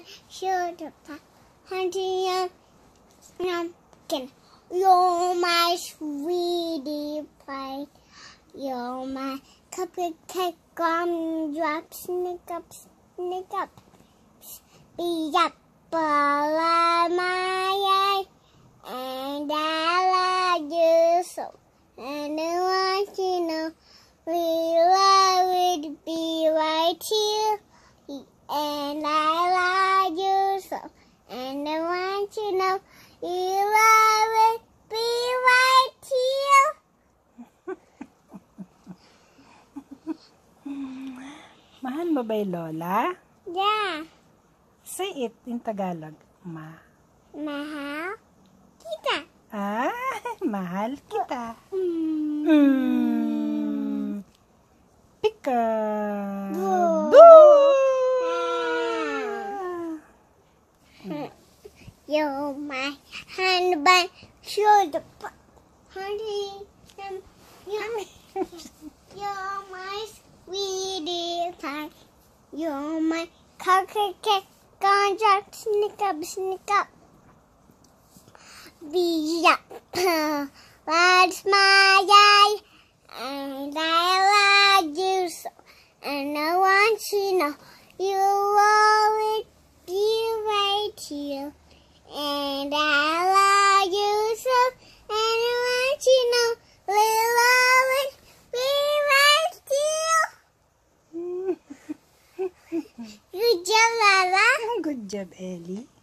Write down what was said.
shoulder, hunting pumpkin. You're my sweetie pie. You're my cupcake gumdrop. Snick up, be up all my eye. And I love you so. And I want you to know we love it be right here. And I love you so. And I want you to know we love it be right here. Mahal mo ba yung lola? Yeah. Say it in Tagalog. Mahal kita. Mahal kita. Pika. You're my handbag, shoulder, honey. You're my sweetie pie. You're my cupcake, gumdrop, snick up. Be up, that's my eye, and I love you so. And I want you to know you always be right here. And I love you so, and I want you to know we'll always be right here. Good job, Lala. Good job, Ellie.